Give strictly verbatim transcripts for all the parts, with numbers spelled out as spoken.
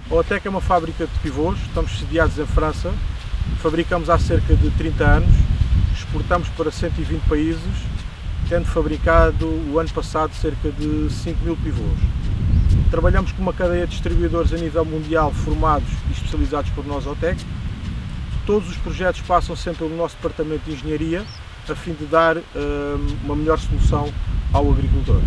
A Otec é uma fábrica de pivôs, estamos sediados em França, fabricamos há cerca de trinta anos, exportamos para cento e vinte países, tendo fabricado o ano passado cerca de cinco mil pivôs. Trabalhamos com uma cadeia de distribuidores a nível mundial formados e especializados por nós, Otec. Todos os projetos passam sempre pelo nosso departamento de engenharia, a fim de dar uh, uma melhor solução ao agricultor.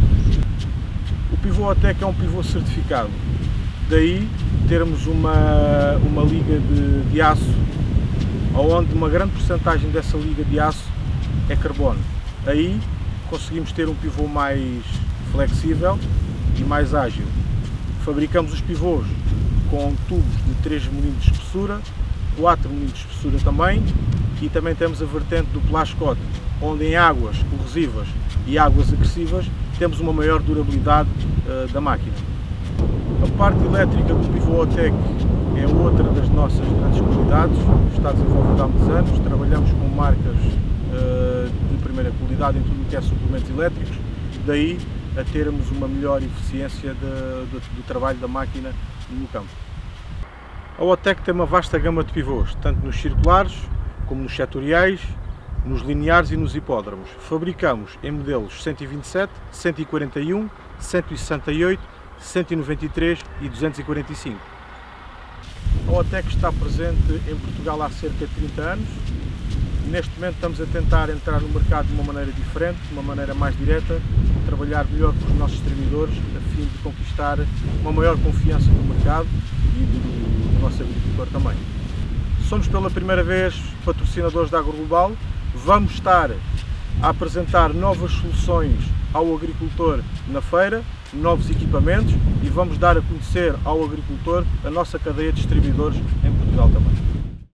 O pivô Otec é um pivô certificado, daí termos uma, uma liga de, de aço, onde uma grande porcentagem dessa liga de aço é carbono. Aí conseguimos ter um pivô mais flexível e mais ágil. Fabricamos os pivôs com tubos de três milímetros de espessura, quatro milímetros de espessura também, e também temos a vertente do plascote, onde em águas corrosivas e águas agressivas temos uma maior durabilidade uh, da máquina. A parte elétrica do pivô Otec é outra das nossas grandes qualidades, está desenvolvida há muitos anos, trabalhamos com marcas uh, de primeira qualidade em tudo o que é suplementos elétricos, daí a termos uma melhor eficiência de, de, do trabalho da máquina no campo. A Otec tem uma vasta gama de pivôs, tanto nos circulares, como nos setoriais, nos lineares e nos hipódromos. Fabricamos em modelos cento e vinte e sete, cento e quarenta e um, cento e sessenta e oito, cento e noventa e três e duzentos e quarenta e cinco. A Otec está presente em Portugal há cerca de trinta anos. Neste momento estamos a tentar entrar no mercado de uma maneira diferente, de uma maneira mais direta, trabalhar melhor com os nossos distribuidores, a fim de conquistar uma maior confiança no mercado e do, do nosso agricultor também. Somos pela primeira vez patrocinadores da AgroGlobal, vamos estar a apresentar novas soluções ao agricultor na feira, novos equipamentos, e vamos dar a conhecer ao agricultor a nossa cadeia de distribuidores em Portugal também.